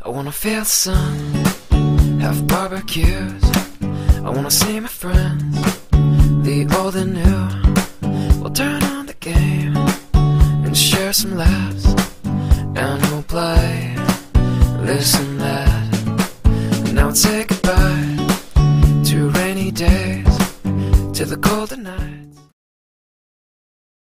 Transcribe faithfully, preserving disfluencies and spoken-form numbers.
I wanna feel the sun, have barbecues. I wanna see my friends, the old and new. We'll turn on the game and share some laughs, and we'll play this and that. Now we'll say goodbye to rainy days, to the colder night.